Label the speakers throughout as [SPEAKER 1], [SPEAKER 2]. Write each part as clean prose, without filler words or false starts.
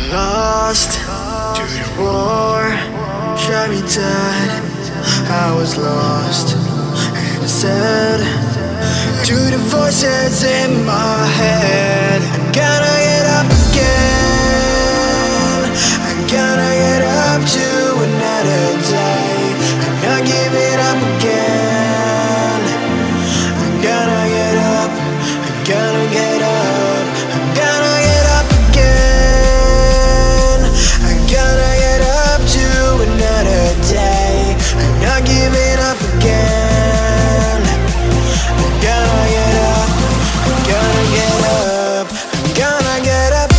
[SPEAKER 1] Lost to the war, shot me dead. I was lost and I said to the voices in my head, I gotta get up again. I gotta get up to another day. I'm not giving up again. I gotta get up. I gotta get up. I gotta get up again. I gotta get up to another day. I'm not giving up again. I gotta get up. I gotta get up. I'm gonna get up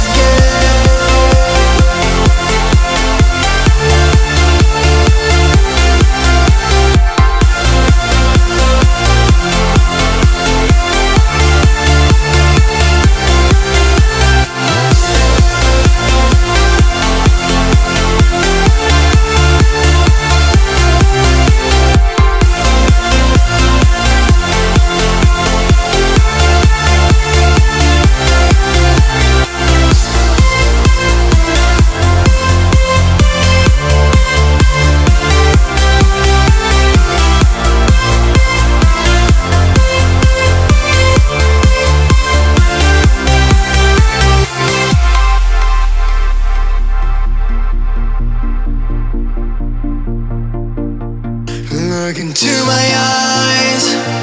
[SPEAKER 1] Look into my eyes.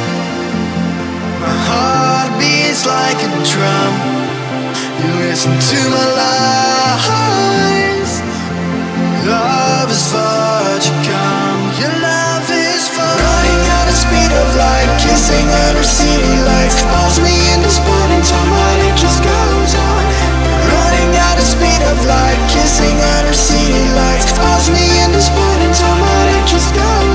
[SPEAKER 1] My heart beats like a drum. You listen to my lies. Love is far to come. Your love is far. Running at the speed of light, kissing under city lights. Calls me in this morning time, but it just goes on. Running at the speed of light, kissing under city lights. Calls me in this morning time, but it just goes on.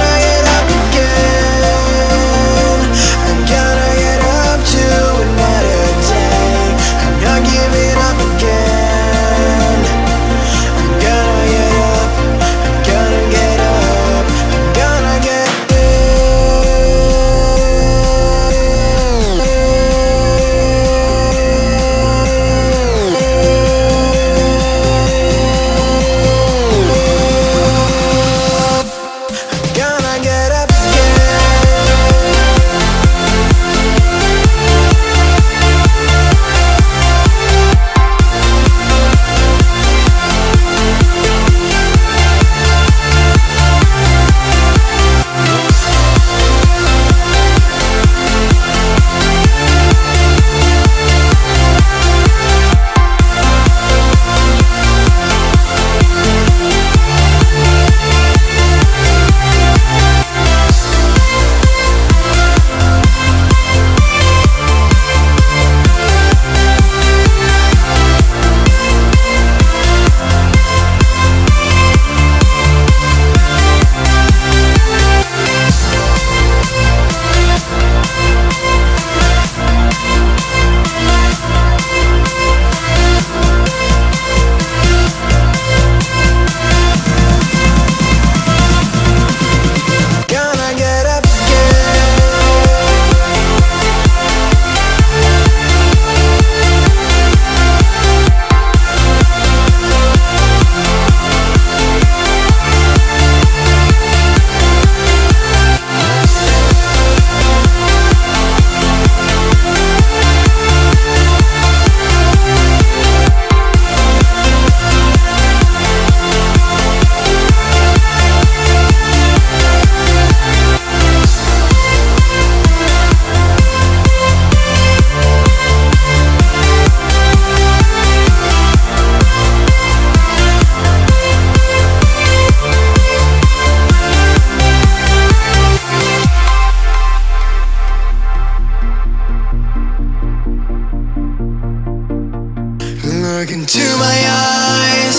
[SPEAKER 1] Look into my eyes.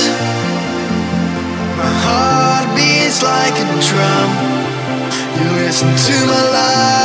[SPEAKER 1] My heart beats like a drum. You listen to my lies.